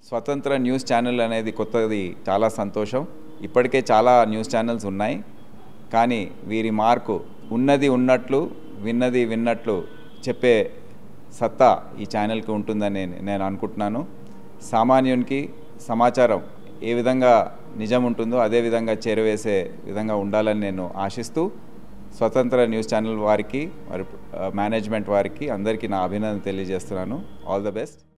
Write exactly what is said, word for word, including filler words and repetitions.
స్వతంత్ర news channel అనేది కొత్తది చాలా సంతోషం. ఇప్పటికే చాలా న్యూస్ ఛానల్స్ ఉన్నాయి, కానీ వీరి మార్కు ఉన్నది ఉన్నట్లు విన్నది విన్నట్లు చెప్పే సత్తా ఈ ఛానల్కి ఉంటుందని నేను అనుకుంటున్నాను. సామాన్యునికి సమాచారం ఏ విధంగా నిజం ఉంటుందో అదే విధంగా చేరవేసే విధంగా ఉండాలని నేను ఆశిస్తూ స్వతంత్ర న్యూస్ ఛానల్ వారికి మరి మేనేజ్మెంట్ వారికి అందరికీ నా అభినందన తెలియజేస్తున్నాను. All the best.